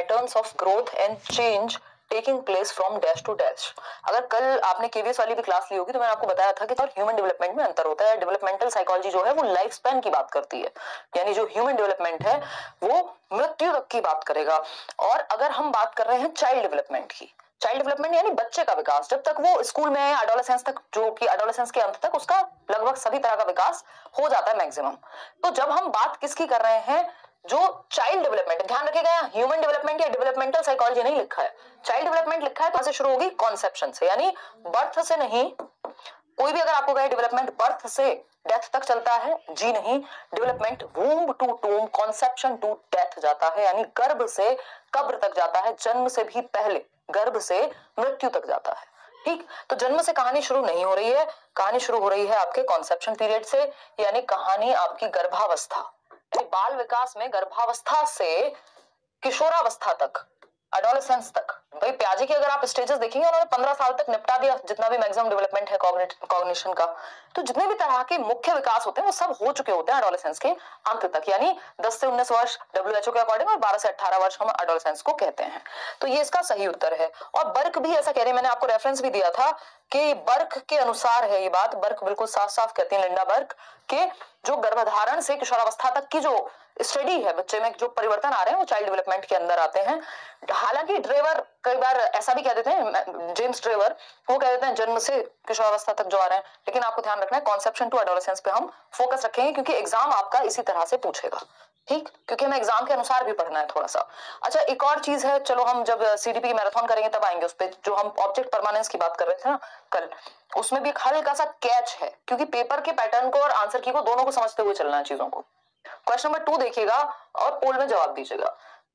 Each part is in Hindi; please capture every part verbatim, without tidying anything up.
Patterns of growth and change taking place from dash to dash. अगर कल आपने केवीएस वाली भी क्लास ली होगी तो मैंने आपको बताया था कि और ह्यूमन डेवलपमेंट में अंतर होता है। डेवलपमेंटल साइकोलॉजी जो है वो लाइफ स्पैन की बात करती है, यानी जो ह्यूमन डेवलपमेंट है वो मृत्यु तक की बात करेगा। और अगर हम बात कर रहे हैं चाइल्ड डेवलपमेंट की, चाइल्ड डेवलपमेंट यानी बच्चे का विकास, जब तक वो स्कूल में है, एडोलेसेंस तक, जो कि एडोलेसेंस के अंत तक उसका लगभग सभी तरह का विकास हो जाता है मैक्सिमम। तो जब हम बात किसकी कर रहे हैं, जो चाइल्ड डेवलपमेंट, ध्यान रखिएगा ह्यूमन डेवलपमेंट या डेवलपमेंटल साइकोलॉजी नहीं लिखा है, चाइल्ड डेवलपमेंट लिखा है। तो से शुरू होगी कॉन्सेप्शन से, यानी बर्थ से नहीं। कोई भी अगर आपको कहे डेवलपमेंट बर्थ से डेथ तक चलता है, जी नहीं, development womb to tomb, conception to death जाता है, यानी गर्भ से कब्र तक जाता है, जन्म से भी पहले गर्भ से मृत्यु तक जाता है। ठीक, तो जन्म से कहानी शुरू नहीं हो रही है, कहानी शुरू हो रही है आपके कॉन्सेप्शन पीरियड से, यानी कहानी आपकी गर्भावस्था, बाल विकास में गर्भावस्था से किशोरावस्था तक, एडोलेसेंस तक। भाई प्याजे की अगर आप स्टेजेस देखेंगे, उन्होंने पंद्रह साल तक निपटा दिया जितना भी मैक्सिमम डेवलपमेंट है कॉग्निशन का। तो जितने भी तरह के मुख्य विकास होते हैं वो सब हो चुके होते हैं एडोलेसेंस के अंत तक, यानी दस से उन्नीस वर्ष डब्ल्यूएचओ के अकॉर्डिंग, और बारह से अठारह वर्ष हम एडोलेसेंस को कहते हैं। तो ये इसका सही उत्तर है। और बर्क भी ऐसा कह रहे हैं, मैंने आपको रेफरेंस भी दिया था कि बर्क के अनुसार है ये बात, बर्क बिल्कुल साफ साफ कहते हैं, लिंडा बर्क, के जो गर्भधारण से किशोरावस्था तक की जो स्टडी है, बच्चे में जो परिवर्तन आ रहे हैं वो चाइल्ड डेवलपमेंट के अंदर आते हैं। हालांकि ड्रेवर कई बार ऐसा भी कह देते हैं, जेम्स ड्रेवर, वो कह देते हैं जन्म से किशोरावस्था तक जो आ रहे हैं, लेकिन आपको ध्यान रखना है कॉन्सेप्शन टू एडोलेसेंस पे हम फोकस रखेंगे, क्योंकि एग्जाम आपका इसी तरह से पूछेगा। ठीक, क्योंकि हमें एग्जाम के अनुसार भी पढ़ना है थोड़ा सा। अच्छा, एक और चीज है, चलो हम जब सीडीपी की मैराथन करेंगे तब आएंगे उस पे, जो हम ऑब्जेक्ट परमानेंस की बात कर रहे थे ना कल, उसमें भी एक हल्का सा कैच है, क्योंकि पेपर के पैटर्न को और आंसर की को दोनों को समझते हुए चलना है चीजों को। क्वेश्चन नंबर टू देखिएगा और पोल में जवाब दीजिएगा,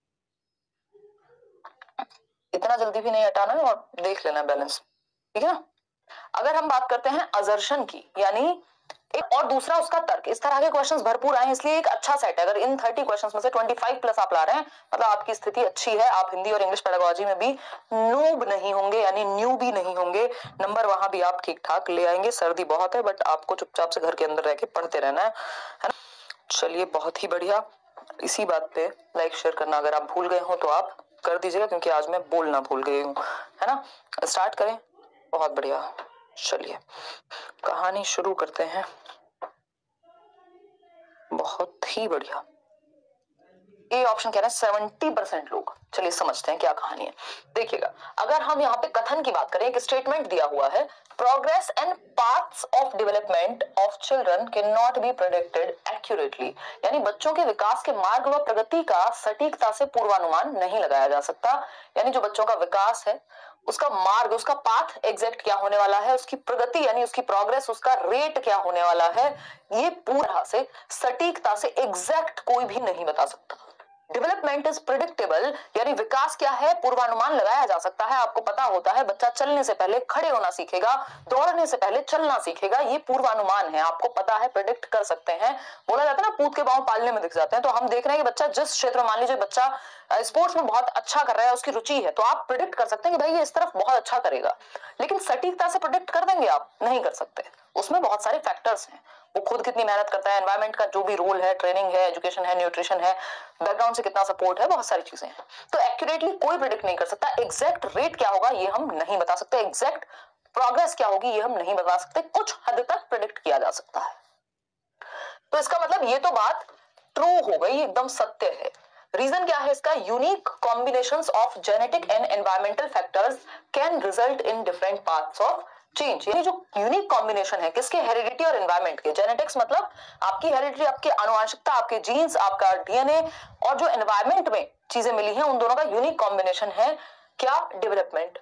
इतना जल्दी भी नहीं हटाना है और देख लेना बैलेंस, ठीक है ना। अगर हम बात करते हैं असर्शन की, यानी एक और दूसरा उसका तर्क, इस तरह के क्वेश्चंस भरपूर आए, इसलिए एक अच्छा सेट है। अगर इन तीस क्वेश्चंस में से पच्चीस प्लस आप ला रहे हैं, मतलब आपकी स्थिति अच्छी है, आप हिंदी और इंग्लिश पेडागोजी में भी नूब नहीं होंगे, यानी न्यू भी नहीं होंगे, नंबर वहां भी आप ठीक ठाक ले आएंगे। सर्दी बहुत है, बट आपको चुपचाप से घर के अंदर रह के पढ़ते रहना है, है ना। चलिए, बहुत ही बढ़िया। इसी बात पे लाइक शेयर करना अगर आप भूल गए हो तो आप कर दीजिएगा, क्योंकि आज मैं बोलना भूल गई हूँ, है ना। स्टार्ट करें, बहुत बढ़िया। चलिए कहानी शुरू करते हैं, बहुत ही बढ़िया। ए ऑप्शन कह रहा है सेवेंटी परसेंट लोग। चलिए समझते हैं क्या कहानी है। देखिएगा, अगर हम यहाँ पे कथन की बात करें, एक स्टेटमेंट दिया हुआ है, progress and paths of development of children can not be predicted accurately, यानी बच्चों के विकास के मार्ग व प्रगति का सटीकता से पूर्वानुमान नहीं लगाया जा सकता। यानी जो बच्चों का विकास है, उसका मार्ग, उसका पाथ एग्जैक्ट क्या होने वाला है, उसकी प्रगति यानी उसकी प्रोग्रेस, उसका रेट क्या होने वाला है, ये पूरा से सटीकता से एग्जैक्ट कोई भी नहीं बता सकता। डेवलपमेंट इज प्रिडिक्टेबल, यानी विकास क्या है, पूर्वानुमान लगाया जा सकता है। आपको पता होता है बच्चा चलने से पहले खड़े होना सीखेगा, दौड़ने से पहले चलना सीखेगा, ये पूर्वानुमान है, आपको पता है, प्रिडिक्ट कर सकते हैं। बोला जाता है ना, पूत के पांव पालने में दिख जाते हैं। तो हम देख रहे हैं कि बच्चा जिस क्षेत्र, मान लीजिए बच्चा स्पोर्ट्स में बहुत अच्छा कर रहा है, उसकी रुचि है, तो आप प्रिडिक्ट कर सकते हैं कि भाई ये इस तरफ बहुत अच्छा करेगा, लेकिन सटीकता से प्रिडिक्ट कर देंगे आप, नहीं कर सकते। उसमें बहुत सारे फैक्टर्स हैं, वो खुद कितनी मेहनत करता है, एनवायरमेंट का जो भी रोल है, ट्रेनिंग है, एजुकेशन है, न्यूट्रिशन है, बैकग्राउंड से कितना सपोर्ट है, बहुत सारी चीजें हैं। तो एक्यूरेटली कोई प्रिडिक्ट नहीं कर सकता। एग्जैक्ट रेट क्या होगा ये हम नहीं बता सकते, एग्जैक्ट प्रोग्रेस क्या होगी ये हम नहीं बता सकते, कुछ हद तक प्रिडिक्ट किया जा सकता है। तो इसका मतलब ये तो बात ट्रू हो गई, एकदम सत्य है। रीजन क्या है इसका, unique combinations of genetic and environmental factors can result in different paths of change. यानी जो यूनिक कॉम्बिनेशन है किसके, हेरिडिटी और एनवायरमेंट के। जेनेटिक्स मतलब आपकी हेरिडिटी, आपकी आनुवंशिकता, आपके जीन्स, आपका डीएनए, और जो एनवायरमेंट में चीजें मिली हैं उन दोनों का यूनिक कॉम्बिनेशन है क्या, डेवलपमेंट।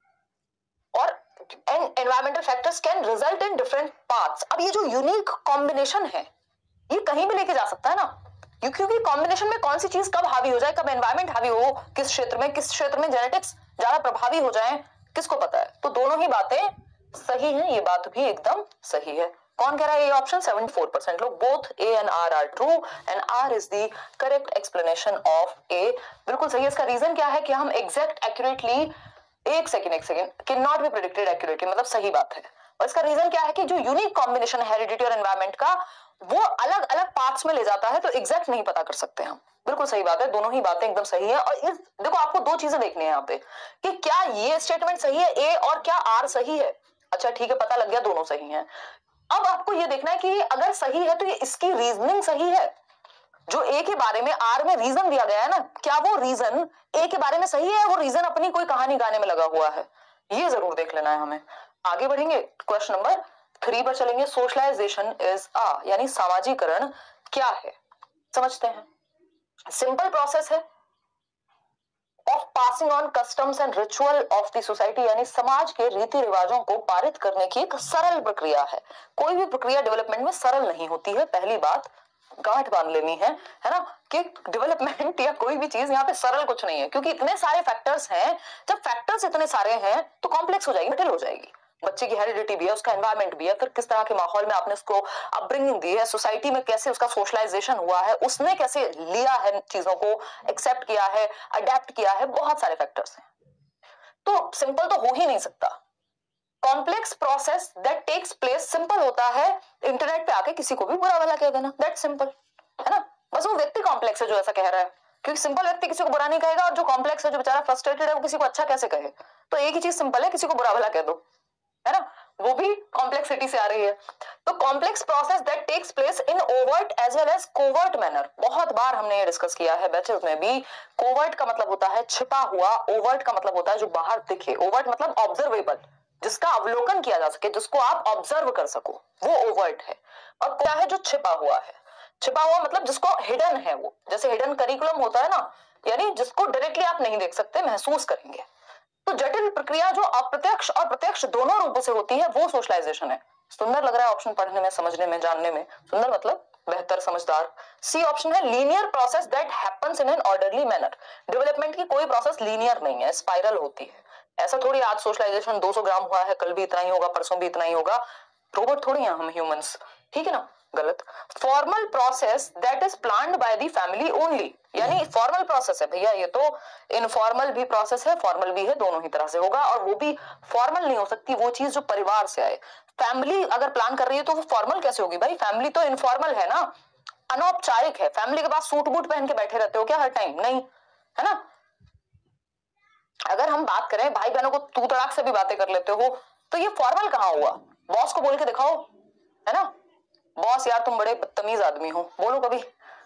और environmental factors can result in different paths. अब ये जो यूनिक कॉम्बिनेशन है ये कहीं भी लेके जा सकता है ना, क्योंकि कॉम्बिनेशन में कौन सी चीज कब हावी हो जाए, कब एनवायरमेंट हावी हो, किस क्षेत्र में, किस क्षेत्र में जेनेटिक्स ज्यादा प्रभावी हो जाए, किसको पता है। तो दोनों ही बातें सही है, ये बात भी एकदम सही है। कौन कह रहा है ये ऑप्शन, चौहत्तर परसेंट लोग। Both A and R are true and R is the correct explanation of A. बिल्कुल सही है। इसका रीजन क्या है कि हम एग्जैक्ट एक्यूरेटली, एक सेकंड एक second can not be predicted accurately, मतलब सही बात है, और इसका रीजन क्या है कि जो यूनिक कॉम्बिनेशन है हेरिडिटी और एनवायरमेंट का वो अलग अलग पार्ट्स में ले जाता है, तो एग्जैक्ट नहीं पता कर सकते हम। बिल्कुल सही बात है, दोनों ही बातें एकदम सही है। और इस देखो आपको दो चीजें देखनी है यहाँ पे कि क्या ये स्टेटमेंट सही है ए और क्या आर सही है। अच्छा ठीक है, पता लग गया दोनों सही है। अब आपको ये देखना है कि अगर सही है तो ये इसकी रीजनिंग सही है। जो ए के बारे में आर में रीजन दिया गया है ना, क्या वो रीजन ए के बारे में सही है, वो रीजन अपनी कोई कहानी गाने में लगा हुआ है, ये जरूर देख लेना है हमें। आगे बढ़ेंगे, क्वेश्चन नंबर थ्री पर चलेंगे। सोशलाइजेशन इज अ, यानी सामाजिकरण क्या है, समझते हैं। सिंपल प्रोसेस है of passing on customs and ritual of the society, यानी समाज के रीति रिवाजों को पारित करने की एक सरल प्रक्रिया है। कोई भी प्रक्रिया डेवलपमेंट में सरल नहीं होती है, पहली बात गांठ बांध लेनी है, है ना, कि डेवलपमेंट या कोई भी चीज यहाँ पे सरल कुछ नहीं है, क्योंकि इतने सारे फैक्टर्स हैं। जब फैक्टर्स इतने सारे हैं तो कॉम्प्लेक्स हो जाएगी, जटिल हो जाएगी। बच्चे की हेरिडिटी भी है, उसका एनवायरमेंट भी है, फिर किस तरह के माहौल में आपने उसको अपब्रिंगिंग दी है, सोसाइटी में कैसे उसका सोशलाइजेशन हुआ है, उसने कैसे लिया है चीजों को, एक्सेप्ट किया है, अडेप्ट किया है, बहुत सारे फैक्टर्स हैं। तो सिंपल तो हो ही नहीं सकता। Complex process that takes place, simple होता है इंटरनेट पे आके किसी को भी बुरा भला कह देना, दैट सिंपल है ना। बस वो व्यक्ति कॉम्प्लेक्स है जो ऐसा कह रहा है, क्योंकि सिंपल व्यक्ति किसी को बुरा नहीं कहेगा, और जो कॉम्प्लेक्स है, जो बेचारा फ्रस्ट्रेटेड है, वो किसी को अच्छा कैसे कहे। तो एक ही चीज सिंपल है, किसी को बुरा भला कह दो, है ना, वो भी कॉम्प्लेक्सिटी से आ रही है। तो complex process that takes place in overt as well as covert manner, बहुत बार हमने ये डिस्कस किया है बैचेस में भी। कोवर्ट का मतलब होता है छिपा हुआ, ओवर्ट का मतलब होता है जो बाहर दिखे। ओवर्ट मतलब ऑब्जर्वेबल, जिसका अवलोकन किया जा सके, जिसको आप ऑब्जर्व कर सको, वो ओवर्ट है। और क्या है जो छिपा हुआ है, छिपा हुआ मतलब जिसको हिडन है, वो जैसे हिडन करिकुलम होता है ना, यानी जिसको डायरेक्टली आप नहीं देख सकते, महसूस करेंगे। तो जटिल प्रक्रिया जो अप्रत्यक्ष और प्रत्यक्ष दोनों रूपों से होती है, वो सोशलाइजेशन है। सुंदर लग रहा है ऑप्शन पढ़ने में, समझने में, जानने में। सुंदर मतलब बेहतर, समझदार। सी ऑप्शन है linear process that happens in an orderly manner. Development की कोई प्रोसेस लीनियर नहीं है, स्पाइरल होती है। ऐसा थोड़ी आज सोशलाइजेशन दो सौ ग्राम हुआ है, कल भी इतना ही होगा, परसों भी इतना ही होगा। रोबोट थोड़ी हैं हम ह्यूमंस, ठीक है ना, गलत। Formal process that is planned by the family only, यानी फॉर्मल प्रोसेस है भैया, ये तो इनफॉर्मल भी प्रोसेस है, फॉर्मल भी है, दोनों ही तरह से होगा। और वो भी फॉर्मल नहीं हो सकती वो चीज जो परिवार से आए। फैमिली अगर प्लान कर रही है तो वो फॉर्मल कैसे होगी भाई, फैमिली तो इनफॉर्मल है ना, अनौपचारिक है। फैमिली के पास सूट बूट पहन के बैठे रहते हो क्या हर टाइम, नहीं, है ना। अगर हम बात करें भाई बहनों को तू तड़ाक से भी बातें कर लेते हो, तो ये फॉर्मल कहाँ हुआ। बॉस को बोल के दिखाओ, है ना, बॉस यार तुम बड़े बदतमीज आदमी हो, बोलो कभी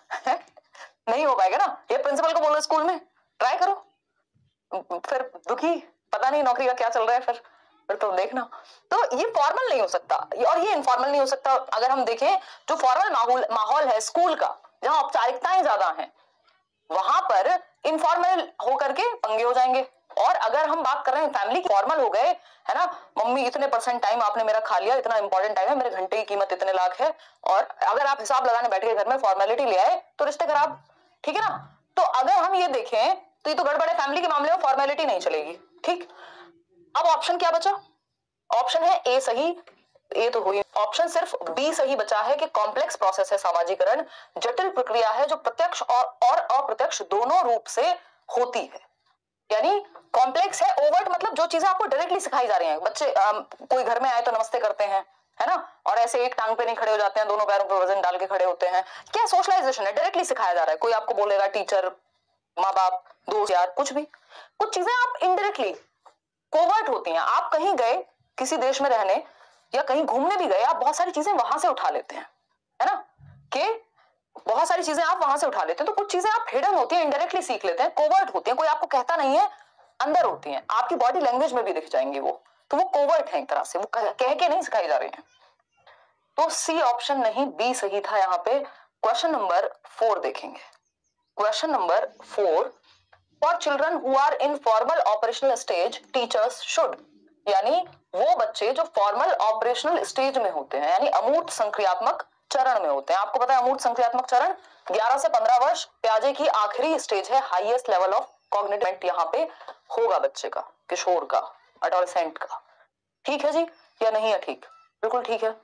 नहीं हो पाएगा ना। ये प्रिंसिपल को बोलो स्कूल में, ट्राई करो, फिर दुखी, पता नहीं नौकरी का क्या चल रहा है, फिर फिर तो देखना। तो ये फॉर्मल नहीं हो सकता और ये इनफॉर्मल नहीं हो सकता। अगर हम देखें जो फॉर्मल माहौल माहौल है स्कूल का, जहां औपचारिकताएं ज्यादा हैं, वहां पर इनफॉर्मल होकर के पंगे हो जाएंगे। और अगर हम बात कर रहे हैं फैमिली की, फॉर्मल हो गए, है ना, मम्मी इतने परसेंट टाइम आपने मेरा खा लिया, इतना इंपॉर्टेंट टाइम है, मेरे घंटे की कीमत इतने लाख है, और अगर आप हिसाब लगाने बैठ गए घर में, फॉर्मेलिटी ले आए, तो रिश्ते खराब, ठीक है ना। तो अगर हम ये देखें तो ये तो गड़बड़ है, फैमिली के मामले में फॉर्मेलिटी नहीं चलेगी, ठीक। अब ऑप्शन क्या बचा, ऑप्शन है ए सही, ए तो हुई। ऑप्शन सिर्फ बी सही बचा है कि कॉम्प्लेक्स प्रोसेस है सामाजिकरण, जटिल प्रक्रिया है जो प्रत्यक्ष और, और अप्रत्यक्ष दोनों रूप से होती है। यानी कॉम्प्लेक्स है, ओवर्ट मतलब जो चीजें आपको डायरेक्टली सिखाई जा रही हैं। बच्चे आ, कोई घर में आए तो नमस्ते करते हैं, है ना, और ऐसे एक टांग पे नहीं खड़े हो जाते हैं, दोनों पैरों पर वजन डाल के खड़े होते हैं। क्या सोशलाइजेशन है, डायरेक्टली सिखाया जा रहा है। कोई आपको बोलेगा, टीचर, माँ बाप, दोस्त यार, कुछ भी, कुछ चीजें आप इनडायरेक्टली कोवर्ट होती हैं। आप कहीं गए किसी देश में रहने या कहीं घूमने भी गए, आप बहुत सारी चीजें वहां से उठा लेते हैं, है ना, कि बहुत सारी चीजें आप वहां से उठा लेते हैं। तो कुछ चीजें आप हिडन होती हैं, इनडायरेक्टली सीख लेते हैं, कोवर्ट होती हैं, कोई आपको कहता नहीं है, अंदर होती हैं, आपकी बॉडी लैंग्वेज में भी दिख जाएंगी वो, तो वो कोवर्ट है एक तरह से, वो कह, कह के नहीं सिखाई जा रही है। तो सी ऑप्शन नहीं, बी सही था यहाँ पे। क्वेश्चन नंबर फोर देखेंगे। Question number four, for children who are in formal operational stage teachers should, यानी वो बच्चे जो फॉर्मल ऑपरेशनल स्टेज में होते हैं, यानी अमूर्त संक्रियात्मक चरण में होते हैं। आपको पता है अमूर्त संक्रियात्मक चरण ग्यारह से पंद्रह वर्ष, प्याजे की आखिरी स्टेज है, हाईएस्ट लेवल ऑफ कॉग्निटिव यहाँ पे होगा बच्चे का, किशोर का, एडोलसेंट का। ठीक है जी या नहीं है, ठीक, बिल्कुल ठीक है,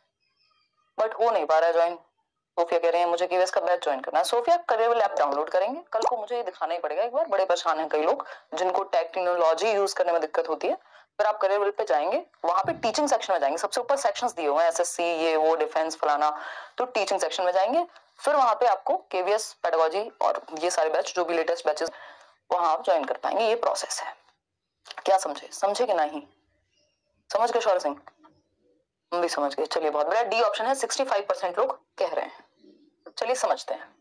बट हो नहीं पा रहा है ज्वाइन। सोफिया कह रहे हैं मुझे कीवेस का बैच ज्वाइन करना है। सोफिया करियर ऐप डाउनलोड करेंगे, कल को मुझे ये दिखाना ही पड़ेगा एक बार। बड़े परेशान हैं कई लोग जिनको टेक्नोलॉजी यूज करने में दिक्कत होती है, फिर आप करियर बिल्ड पे जाएंगे, वहां पे टीचिंग सेक्शन में जाएंगे, सबसे ऊपर सेक्शंस दिए हुए हैं एसएससी ये वो डिफेंस फलाना, तो टीचिंग सेक्शन में जाएंगे। फिर वहां पे आपको केवीएस पेडागोजी और ये सारे बैच जो भी लेटेस्ट बैचेस वहां आप ज्वाइन कर पाएंगे। ये प्रोसेस है। क्या समझे? समझे कि नहीं? समझ गए शौर्य सिंह? हम भी समझ गए। चलिए बहुत बढ़िया। डी ऑप्शन है, सिक्सटी फाइव परसेंट लोग कह रहे हैं। चलिए समझते हैं।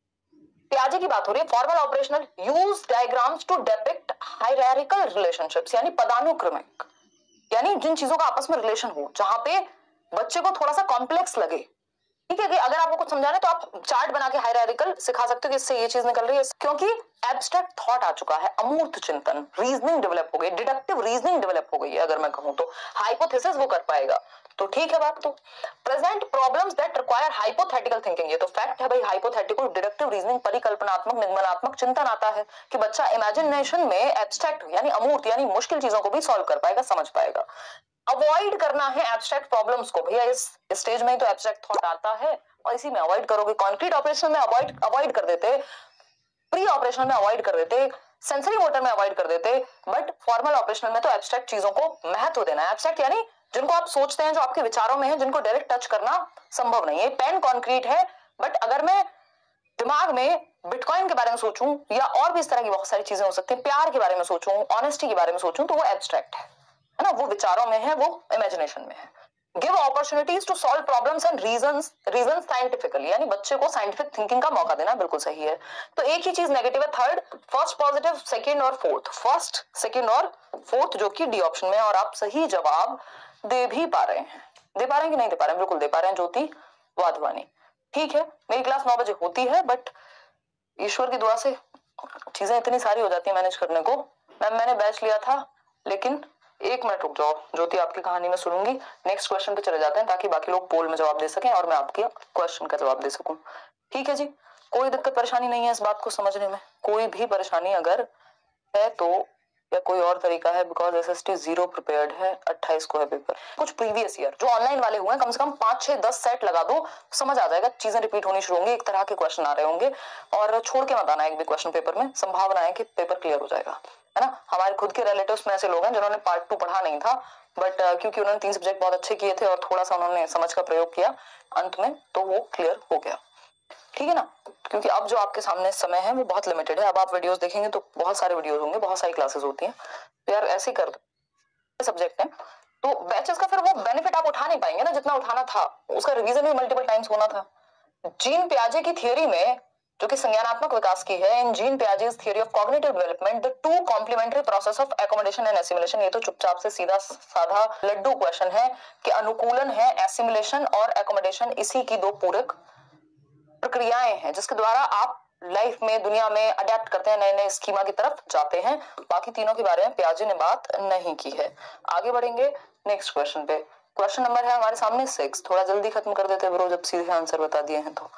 पियाजे की बात हो रही है। Formal operational use diagrams to depict hierarchical relationships, यानी पदानुक्रमिक, यानी जिन चीजों का आपस में रिलेशन हो, जहां पे बच्चे को थोड़ा सा कॉम्प्लेक्स लगे। ठीक है कि अगर आपको कुछ समझाना है तो आप चार्ट बना के हायरार्किकल सिखा सकते हो कि इससे ये चीज निकल रही है, क्योंकि एब्स्ट्रैक्ट थॉट आ चुका है, अमूर्त चिंतन, रीजनिंग डेवलप हो गई, डिडक्टिव रीजनिंग डेवलप हो गई है। अगर मैं कहूं तो हाइपोथेसिस वो कर पाएगा, तो ठीक है बात। तो present problems that require hypothetical thinking, ये तो फैक्ट है भाई। हाइपोथेटिकल, डिडक्टिव रीजनिंग, परिकल्पनात्मक निगमनात्मक चिंतन आता है कि बच्चा इमेजिनेशन में एब्स्ट्रैक्ट यानी अमूर्त यानी मुश्किल चीजों को भी सॉल्व कर पाएगा, समझ पाएगा। अवॉइड करना है एब्स्ट्रैक्ट प्रॉब्लम्स को, भैया इस स्टेज में ही तो एब्स्ट्रैक्ट थॉट आता है और इसी में अवॉइड करोगे। कॉन्क्रीट ऑपरेशन में अवॉइड अवॉइड कर देते, प्री ऑपरेशनल में अवॉइड कर देते, सेंसरी मोटर में अवॉइड कर देते, बट फॉर्मल ऑपरेशनल में तो एब्स्ट्रैक्ट चीजों को महत्व देना है। एब्स्ट्रैक्ट यानी जिनको आप सोचते हैं, जो आपके विचारों में है, जिनको डायरेक्ट टच करना संभव नहीं है। पेन कॉन्क्रीट है, बट अगर मैं दिमाग में बिटकॉइन के बारे में सोचूं या और भी इस तरह की बहुत सारी चीजें हो सकती हैं, प्यार के बारे में सोचूं, ऑनेस्टी के बारे में सोचूं, तो वो एब्स्ट्रैक्ट है, है ना, वो विचारों में है, वो इमेजिनेशन में है। Give opportunities to solve problems and reasons reason scientifically, यानी बच्चे को साइंटिफिक थिंकिंग का मौका देना, बिल्कुल सही है। तो एक ही चीज नेगेटिव है। थर्ड, फर्स्ट पॉजिटिव, सेकंड और फोर्थ, फर्स्ट सेकंड और फोर्थ जो कि डी ऑप्शन में है, और आप सही जवाब दे भी पा रहे हैं। दे पा रहे हैं कि नहीं दे पा रहे हैं? बिल्कुल दे पा रहे हैं, ज्योति वाधवानी। ठीक है, मेरी क्लास नौ बजे होती है, बट ईश्वर की दुआ से चीजें इतनी सारी हो जाती है मैनेज करने को। मैम मैंने बैच लिया था, लेकिन एक मिनट रुक जाओ, ज्योति आपकी कहानी में सुनूंगी। नेक्स्ट क्वेश्चन पे चले जाते हैं ताकि बाकी लोग पोल में जवाब दे सकें और मैं आपके क्वेश्चन का जवाब दे सकूं। ठीक है जी, कोई दिक्कत परेशानी नहीं है इस बात को समझने में? कोई भी परेशानी अगर है तो, या कोई और तरीका है? बिकॉज एसएसटी जीरो प्रिपेयर्ड है, अट्ठाईस को है पेपर। कुछ प्रीवियस ईयर जो ऑनलाइन वाले हुए हैं, कम से कम पांच छह दस सेट लगा दो, समझ आ जाएगा, चीजें रिपीट होनी शुरू होंगी, एक तरह के क्वेश्चन आ रहे होंगे, और छोड़ के मत आना एक भी क्वेश्चन पेपर में, संभावना है कि पेपर क्लियर हो जाएगा, है ना। हमारे खुद के रिलेटिव्स में ऐसे लोग हैं जिन्होंने पार्ट टू पढ़ा नहीं था, बट uh, क्योंकि उन्होंने तीन सब्जेक्ट बहुत अच्छे किए थे और थोड़ा सा उन्होंने समझ का प्रयोग किया अंत में, तो वो क्लियर हो गया। ठीक है ना, क्योंकि अब जो आपके सामने समय है वो बहुत लिमिटेड है। अब आप वीडियोस देखेंगे तो बहुत सारे वीडियोस होंगे, बहुत सारी क्लासेस होती हैं, तो यार ऐसे ही कर दो सब्जेक्ट है, तो बैचेस का फिर वो बेनिफिट आप उठा नहीं पाएंगे ना जितना उठाना था। उसका रिवीजन भी मल्टीपल टाइम्स होना था। जीन पियाजे की थियोरी में, जो कि संज्ञानात्मक विकास की है, in Jean Piaget's theory of cognitive development, the two complementary process of accommodation and assimilation, ये तो चुपचाप से सीधा साधा लड्डू क्वेश्चन है कि अनुकूलन है, एसिमिलेशन और एकोमोडेशन, इसी की दो पूरक प्रक्रियाएं हैं जिसके द्वारा आप लाइफ में, दुनिया में अडेप्ट करते हैं, नए नए स्कीमा की तरफ जाते हैं। बाकी तीनों के बारे में पियाजे ने बात नहीं की है। आगे बढ़ेंगे नेक्स्ट क्वेश्चन पे। क्वेश्चन नंबर है हमारे सामने सिक्स। थोड़ा जल्दी खत्म कर देते ब्रो, जब सीधे आंसर बता दिए हैं तो।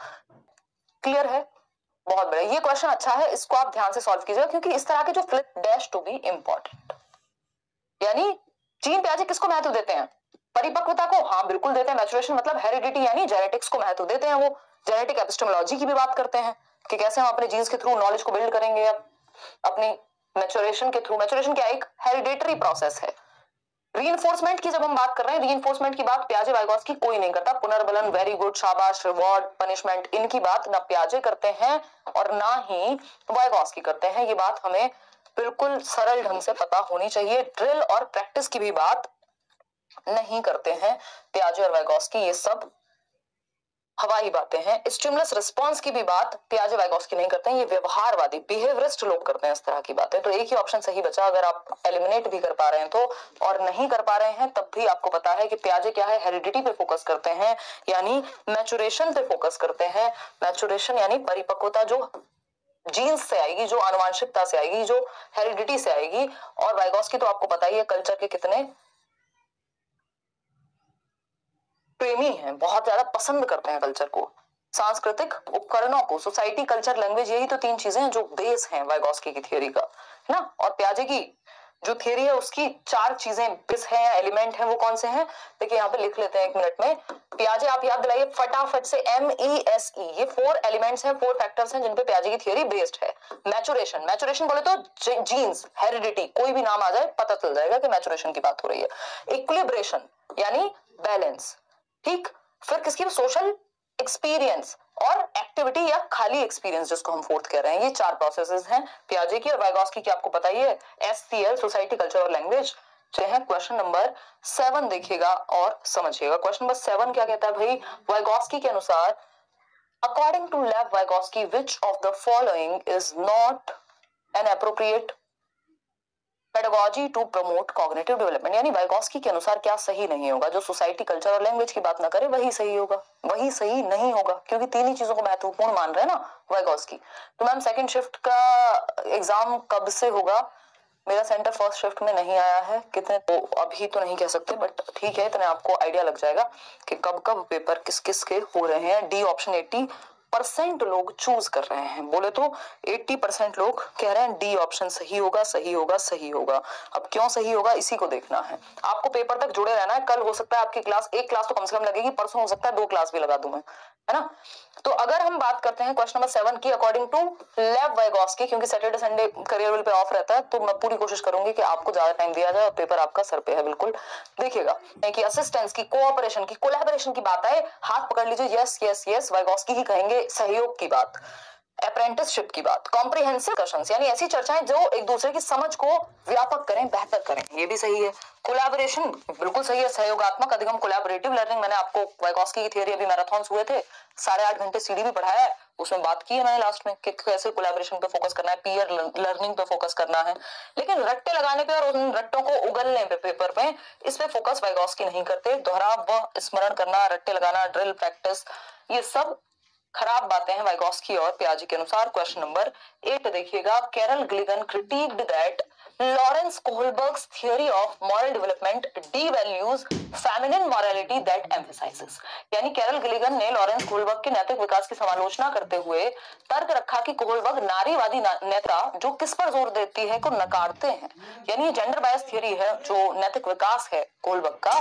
क्लियर है? बहुत बढ़िया। ये क्वेश्चन अच्छा है, इसको आप ध्यान से सॉल्व कीजिएगा, क्योंकि इस तरह के जो flip dash to be important, यानी जीन पियाजे किसको महत्व देते हैं? परिपक्वता को, हाँ बिल्कुल देते हैं। मैचुरेशन मतलब हेरिडिटी यानी जेनेटिक्स को महत्व देते हैं। वो जेनेटिक एपिस्टेमोलॉजी की भी बात करते हैं कि कैसे हम अपने जीन्स के थ्रू नॉलेज को बिल्ड करेंगे, अपनी मैचुरेशन के थ्रू। मैचुरेशन क्या, एक हेरिडेटरी प्रोसेस है। रीइंफोर्समेंट की जब हम बात कर रहे हैं, रीइंफोर्समेंट की बात पियाजे वाइगोस्की कोई नहीं करता। पुनर्बलन, वेरी गुड, शाबाश, रिवॉर्ड, पनिशमेंट, इनकी बात ना पियाजे करते हैं और ना ही वाइगोस्की करते हैं। ये बात हमें बिल्कुल सरल ढंग से पता होनी चाहिए। ड्रिल और प्रैक्टिस की भी बात नहीं करते हैं पियाजे और वाइगोस्की, ये सब हवाई बातें हैं। स्टिमुलस रिस्पांस की भी बात पियाजे वाइगोस्की नहीं करते हैं, ये व्यवहारवादी बिहेवियरिस्ट लोग करते हैं इस तरह की बातें। तो एक ही ऑप्शन सही बचा, अगर आप एलिमिनेट भी कर पा रहे हैं तो, और नहीं कर पा रहे हैं तब भी आपको पता है कि पियाजे क्या है, हेरिडिटी पे फोकस करते हैं, यानी मैचुरेशन पे फोकस करते हैं। मैचुरेशन यानी परिपक्वता जो जीन्स से आएगी, जो आनुवांशिकता से आएगी, जो हेरिडिटी से आएगी। और वाइगोस्की तो आपको पता ही है कल्चर के कितने प्रेमी हैं, बहुत ज्यादा पसंद करते हैं कल्चर को, सांस्कृतिक उपकरणों को। सोसाइटी, कल्चर, लैंग्वेज, यही तो तीन चीजें हैं जो बेस हैं वाइगोस्की की थियोरी का, है ना। और पियाजे की जो थियरी है उसकी चार चीजें बेस है या एलिमेंट है, वो कौन से हैं? देखिए यहाँ पे लिख लेते हैं एक मिनट में। पियाजे आप याद दिलाइए फटाफट से, एम ई एस ई, ये फोर एलिमेंट्स हैं, फोर फैक्टर्स हैं जिन पे पियाजे की थियरी बेस्ड है। मैचुरेशन, मैचुरेशन बोले तो जीन्स, हेरिडिटी, कोई भी नाम आ जाए पता चल जाएगा कि मैचुरेशन की बात हो रही है। इक्विलिब्रेशन यानी बैलेंस, ठीक। फिर किसकी? सोशल एक्सपीरियंस और एक्टिविटी या खाली एक्सपीरियंस जिसको हम फोर्थ कह रहे हैं। ये चार प्रोसेसेस हैं पियाजे की। और वाइगोस्की की आपको पता ही है, S C L, society, culture और लैंग्वेज। क्वेश्चन नंबर सेवन देखिएगा और समझिएगा। क्वेश्चन नंबर सेवन क्या कहता है भाई? वाइगोस्की के अनुसार, according to Lev Vygotsky, which of the following is not an appropriate pedagogy to promote cognitive development. यानी वाइगोस्की के अनुसार क्या सही नहीं होगा? जो सोसाइटी, कल्चर और लैंग्वेज की बात ना करे वही सही होगा, वही सही नहीं होगा, क्योंकि तीन ही चीजों को महत्वपूर्ण मान रहे हैं ना वाइगोस्की। तो मैम सेकंड शिफ्ट का एग्जाम कब से होगा? मेरा सेंटर फर्स्ट शिफ्ट में नहीं आया है, कितने तो अभी तो नहीं कह सकते, बट ठीक है, इतने आपको आइडिया लग जाएगा कि कब कब पेपर किस किस के हो रहे हैं। डी ऑप्शन एट्टी परसेंट लोग चूज कर रहे हैं, बोले तो अस्सी परसेंट लोग कह रहे हैं डी ऑप्शन सही होगा, सही होगा, सही होगा। अब क्यों सही होगा इसी को देखना है। आपको पेपर तक जुड़े रहना है। कल हो सकता है आपकी क्लास, एक क्लास तो कम से कम लगेगी, परसों हो सकता है दो क्लास भी लगा दूं मैं, है ना। तो अगर हम बात करते हैं क्वेश्चन नंबर सेवन की, अकॉर्डिंग टू लेव वाइगोस्की, क्योंकि सैटरडे संडे करियर पे ऑफ रहता है, तो मैं पूरी कोशिश करूंगी कि आपको ज्यादा टाइम दिया जाए और पेपर आपका सर पे है बिल्कुल। देखिएगा कि असिस्टेंस की, कोऑपरेशन की, कोलैबोरेशन की बात आए, हाथ पकड़ लीजिए, यस यस यस, वाइगोस्की ही कहेंगे सहयोग की बात, अप्रेंटिसशिप की बात, कॉम्प्रिहेंसिव डिस्कशंस यानी ऐसी चर्चाएं जो एक दूसरे की समझ को व्यापक करें, बेहतर करें, ये भी सही है। कोलैबोरेशन बिल्कुल सही है, सहयोगात्मक अधिगम, कोलैबोरेटिव लर्निंग। मैंने आपको वाइगोस्की की थियरी, अभी मैराथन्स हुए थे, साढ़े आठ घंटे सीडी भी पढ़ाया है, उसमें बात की है मैंने लास्ट में कि कैसे कोलैबोरेशन पे फोकस करना है, पीयर लर्निंग पे फोकस करना है। लेकिन रट्टे लगाने पे और उन रट्टों को उगलने पे पेपर पे, इस पे फोकस वाइगोस्की नहीं करते। दोहराव व स्मरण करना, रट्टे लगाना, ड्रिल प्रैक्टिस, ये सब खराब बातें हैं वाइगोस्की और पियाजे के अनुसार। क्वेश्चन नंबर एट देखिएगा, Carol Gilligan criticised that Lawrence Kohlberg's theory of moral development devalues feminine morality that emphasises. यानी कैरल ग्लिगन ने लॉरेंस कोहलबर्ग के नैतिक विकास की समालोचना करते हुए तर्क रखा कि कोहलबर्ग नारीवादी नेता जो किस पर जोर देती है को नकारते हैं। यानी ये जेंडर बायस थियरी है जो नैतिक विकास है कोहलबर्ग का।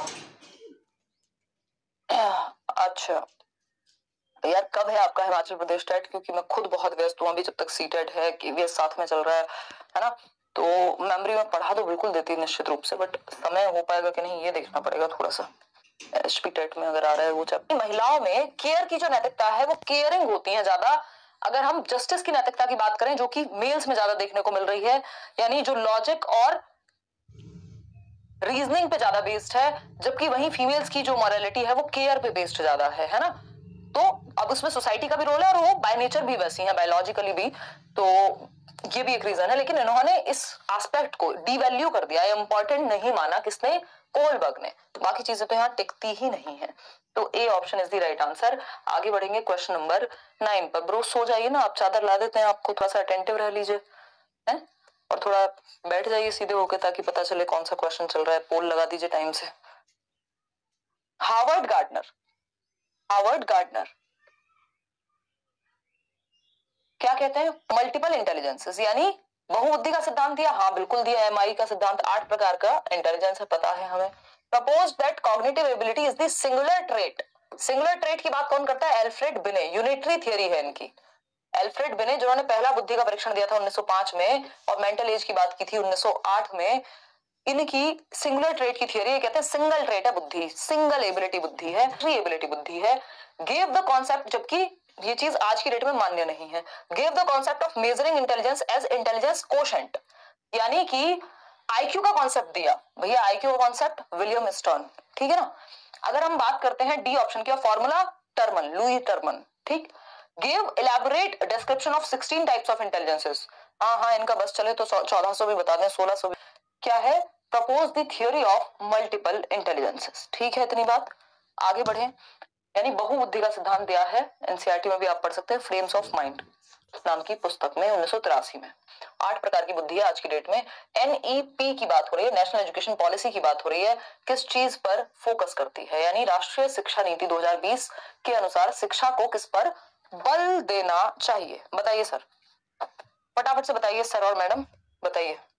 अच्छा यार, कब है आपका हिमाचल प्रदेश टेट? क्योंकि मैं खुद बहुत व्यस्त हूँ अभी, जब तक सी टेट है कि वे साथ में चल रहा है है ना। तो मेमोरी में पढ़ा तो बिल्कुल देती निश्चित रूप से, बट समय हो पाएगा कि नहीं ये देखना पड़ेगा थोड़ा सा। एचपी टेट में अगर आ रहा है वो चैप्टर। महिलाओं में केयर की जो नैतिकता है वो केयरिंग होती है ज्यादा। अगर हम जस्टिस की नैतिकता की बात करें, जो कि मेल्स में ज्यादा देखने को मिल रही है, यानी जो लॉजिक और रीजनिंग पे ज्यादा बेस्ड है, जबकि वहीं फीमेल्स की जो मॉरलिटी है वो केयर पे बेस्ड ज्यादा है, है ना। तो अब उसमें सोसाइटी का भी रोल है और वो बाय नेचर भी वैसी है, बायोलॉजिकली भी। तो ये भी एक रीजन है, लेकिन इन्होंने इस एस्पेक्ट को डीवैल्यू कर दिया, इंपॉर्टेंट नहीं माना, किसने? कोहलबर्ग ने। बाकी चीजें तो यहाँ टिकती ही नहीं है। तो A option is the right answer. आगे बढ़ेंगे क्वेश्चन नंबर नाइन पर। ब्रो सो जाइए ना, आप चादर ला देते हैं, आपको थोड़ा सा अटेंटिव रह लीजिए है, और थोड़ा बैठ जाइए सीधे होके ताकि पता चले कौन सा क्वेश्चन चल रहा है। पोल लगा दीजिए टाइम से। हार्वर्ड गार्डनर, हार्वर्ड गार्डनर क्या कहते हैं? मल्टीपल इंटेलिजेंसेस, यानी बहुबुद्धि का सिद्धांत दिया। हाँ बिल्कुल दिया। एमआई का सिद्धांत, आठ प्रकार का इंटेलिजेंस है, पता है हमें। Propose that cognitive ability is the singular trait. Singular trait की बात कौन करता है? एल्फ्रेड बिने। यूनिटरी थियरी है इनकी। एल्फ्रेड बिने जिन्होंने पहला बुद्धि का परीक्षण दिया था उन्नीस सौ पाँच में और मेंटल एज की बात की थी उन्नीस सौ आठ में, इनकी सिंगुलर ट्रेट की थियरी कहते हैं सिंगल ट्रेट है बुद्धि, सिंगल एबिलिटी बुद्धि है, थ्री एबिलिटी बुद्धि है। गिव द कॉन्सेप्ट, जबकि ये चीज आज की डेट में मान्य नहीं है। Give the concept of measuring intelligence as intelligence quotient, यानी कि आईक्यू का कॉन्सेप्ट दिया भैया। आईक्यू का कॉन्सेप्ट विलियम स्टर्न, ठीक है ना। अगर हम बात करते हैं डी ऑप्शन की, फॉर्मूला टर्मन, लुई टर्मन, ठीक। Give elaborate description of sixteen types of intelligences. हाँ हाँ इनका बस चले तो चौदह सौ भी बता दें, सोलह सौ भी। क्या है? Propose the theory of multiple intelligences, ठीक है इतनी बात। आगे बढ़े, यानी बहुबुद्धि का सिद्धांत दिया है, एनसीईआरटी में भी आप पढ़ सकते हैं, फ्रेम्स ऑफ माइंड नाम की पुस्तक में उन्नीस सौ तिरासी में। आठ प्रकार की बुद्धि है आज की डेट में। एनईपी की बात हो रही है, नेशनल एजुकेशन पॉलिसी की बात हो रही है, किस चीज पर फोकस करती है? यानी राष्ट्रीय शिक्षा नीति दो हज़ार बीस के अनुसार शिक्षा को किस पर बल देना चाहिए? बताइए सर, फटाफट से बताइए सर और मैडम, बताइए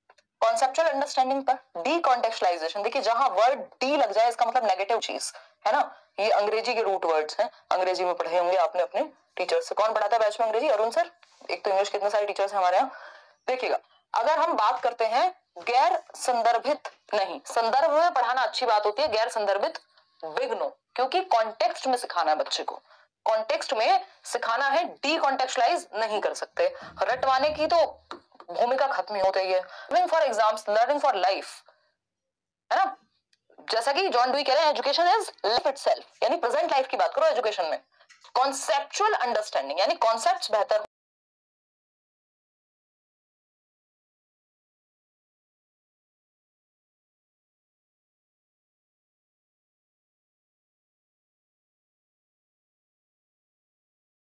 कॉन्सेप्चुअल अंडरस्टैंडिंग पर। डी कॉन्टेक्चुअलाइजेशन, देखिए जहां वर्ड डी लग जाए इसका मतलब नेगेटिव चीज है ना, ये अंग्रेजी के रूट वर्ड्स हैं, अंग्रेजी में पढ़े होंगे आपने अपने टीचर से। कौन पढ़ाता है बैच में अंग्रेजी? अरुण सर। एक तो इंग्लिश कितने सारे टीचर्स हैं हमारे यहाँ। देखिएगा अगर हम बात करते हैं गैर संदर्भित, नहीं संदर्भ में पढ़ाना अच्छी बात होती है, गैर संदर्भित विघ्नों, क्योंकि कॉन्टेक्स्ट में सिखाना है बच्चे को, कॉन्टेक्स्ट में सिखाना है, डी कॉन्टेक्चुअलाइज नहीं कर सकते। रटवाने की तो भूमिका खत्म ही हो गई है। Learning for exams, learning for life, है ना, जैसा कि जॉन डुई कह रहे हैं एजुकेशन इज लाइफ इटसेल्फ, यानी प्रेजेंट लाइफ की बात करो एजुकेशन में। कॉन्सेप्चुअल अंडरस्टैंडिंग यानी कॉन्सेप्ट्स बेहतर